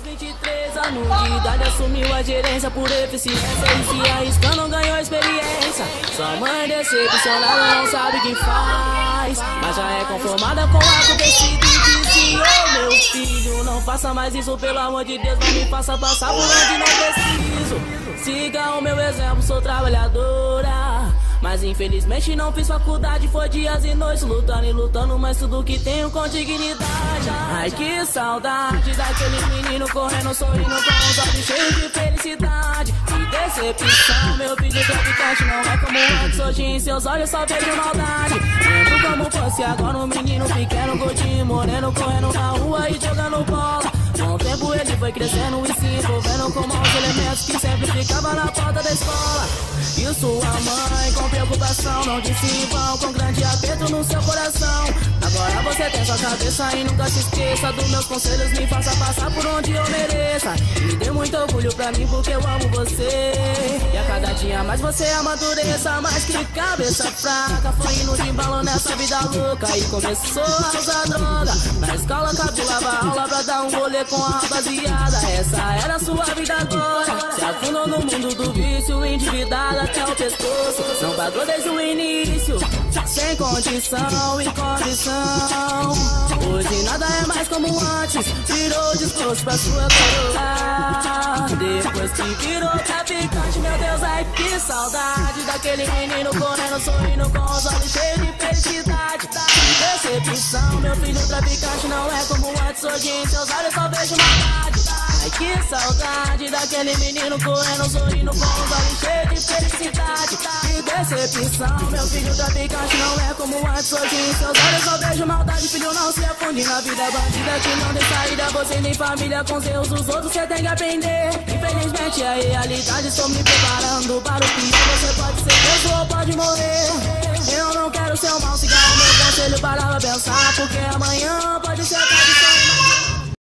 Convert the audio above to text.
23 anos de idade assumiu a gerência por eficiência e se arriscando ganhou experiência. Sua mãe decepcionada não sabe o que faz, mas já é conformada com o acontecido e disse: ô meu filho, não faça mais isso, pelo amor de Deus, não me faça passar por onde não preciso. Siga o meu exemplo, sou trabalhadora, mas infelizmente não fiz faculdade, foi dias e noites lutando e lutando, mas tudo que tenho com dignidade. Ai que saudade daquele menino correndo, sorrindo com os olhos cheios de felicidade. Que decepção, meu filho traficante não é como antes, hoje em seus olhos só vejo maldade. Lembro como fosse agora um menino pequeno, gordinho, moreno, correndo na rua e jogando bola. Com o tempo ele foi crescendo e se envolvendo com maus elementos que sempre ficava na porta da escola. E sua mãe com preocupação não disse em vão, com grande aperto no seu coração: agora você tem sua cabeça e nunca se esqueça dos meus conselhos, me faça passar por onde eu mereça. Me dê muito orgulho pra mim porque eu amo você, e a cada dia mais você amadureça. Mas que cabeça fraca, foi indo de embalo nessa vida louca e começou a usar droga. Na escola cabulava aula pra dar um rolê com a rapaziada. Essa era a sua vida agora, se afundou no mundo do vício, endividada até o pescoço, não pagou desde o início, sem condição e condição. Hoje nada é mais como antes, virou discurso pra sua coroa. Depois que virou traficante, meu Deus, ai que saudade daquele menino correndo, sorrindo com os olhos cheios de felicidade. Que decepção, meu filho traficante não é como antes, hoje em seus olhos só vejo maldade. Ai que saudade daquele menino correndo, sorrindo com os olhos cheios de felicidade. Que decepção, meu filho traficante não é como antes, hoje em seus olhos só vejo maldade. Filho, não se afunde na vida bandida que não tem saída, você tem família, com os erros dos outros cê tem que aprender. Infelizmente é a realidade, estou me preparando para o pior, você pode ser preso ou pode morrer. Eu não quero ser um mau cigarro, meu conselho para pensar, porque amanhã pode ser